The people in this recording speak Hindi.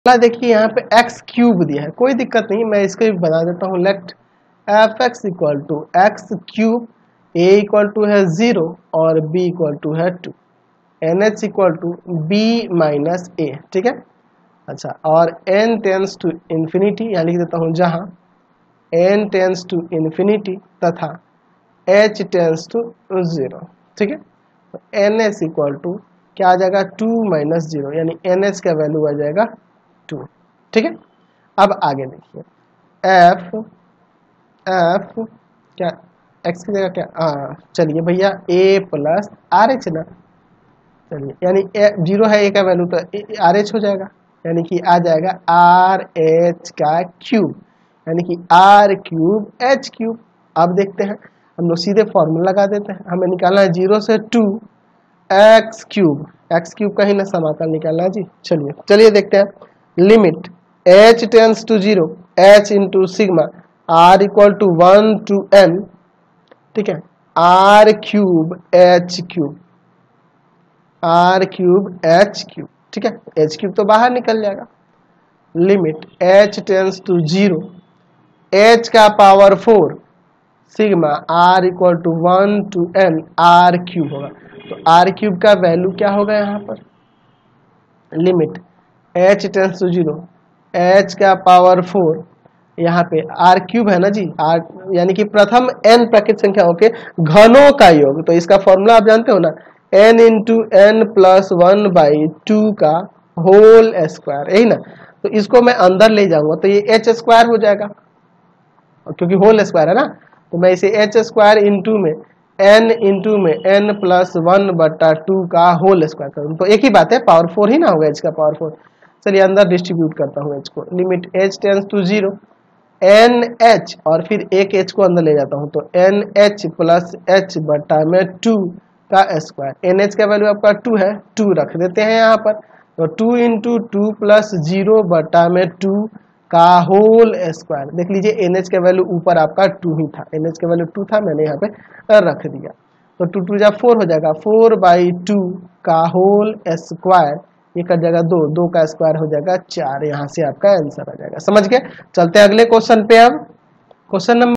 देखिए यहाँ पे एक्स क्यूब दिया है, कोई दिक्कत नहीं, मैं इसको भी बता देता हूँ। Let f x equal to x cube, a equal to है 0 और बी इक्वल टू है 2, n h equal to b minus a. ठीक है, अच्छा, और एन टेंस टू इन्फिनिटी, यहाँ लिख देता हूँ जहाँ एन टेंस टू इन्फिनिटी तथा एच टेंस टू 0। ठीक है, तो एन एच इक्वल टू क्या आ जाएगा 2 माइनस 0, यानी एन एच का वैल्यू आ जाएगा 2। ठीक है, अब आगे देखिए एफ एफ क्या एक्स की जगह क्या, चलिए भैया ए प्लस आर एच ना, चलिए यानी 0 है, ए का वैल्यू तो आर एच हो जाएगा, यानी कि आ जाएगा आर एच का क्यूब, यानी कि आर क्यूब एच क्यूब। अब देखते हैं, हम लोग सीधे फॉर्मूला लगा देते हैं, हमें निकालना है 0 से 2 एक्स क्यूब का ही ना समाकल निकालना है जी। चलिए देखते हैं, limit h tends to 0 h into sigma r equal to 1 to n, ठीक है, r क्यूब h क्यूब, ठीक है, h क्यूब तो बाहर निकल जाएगा। Limit h tends to 0 h का power 4 sigma r equal to 1 to n r cube होगा, तो r क्यूब का वैल्यू क्या होगा यहाँ पर, limit h tends to 0 h का पावर 4, यहाँ पे r क्यूब है ना जी, r यानी कि प्रथम n प्राकृत संख्याओं के घनों का योग, तो इसका फॉर्मूला आप जानते हो ना, n इंटू n प्लस 1/2 का होल स्क्वायर, यही ना, तो इसको मैं अंदर ले जाऊंगा तो ये h स्क्वायर हो जाएगा, क्योंकि होल स्क्वायर है ना, तो मैं इसे h स्क्वायर इंटू में n प्लस 1/2 का होल स्क्वायर करूँ, तो एक ही बात है, पावर 4 ही ना होगा h का पावर 4। चलिए अंदर डिस्ट्रीब्यूट करता हूँ h को, limit h tends to 0 n h और फिर एक h को अंदर ले जाता हूँ, तो एन एच प्लस एच बटा में 2 का स्क्वायर, एन एच का वैल्यू आपका 2 है, 2 रख देते हैं यहाँ पर, तो 2 इंटू 2 प्लस 0 बटा में 2 का होल स्क्वायर। देख लीजिए एन एच का वैल्यू ऊपर आपका 2 ही था, एन एच का वैल्यू 2 था, मैंने यहाँ पे रख दिया, तो 2 2 जा 4 हो जाएगा, 4/2 का होल स्क्वायर, ये कर जाएगा 2, 2 का स्क्वायर हो जाएगा 4, यहाँ से आपका आंसर आ जाएगा। समझ गए, चलते हैं अगले क्वेश्चन पे। अब क्वेश्चन नंबर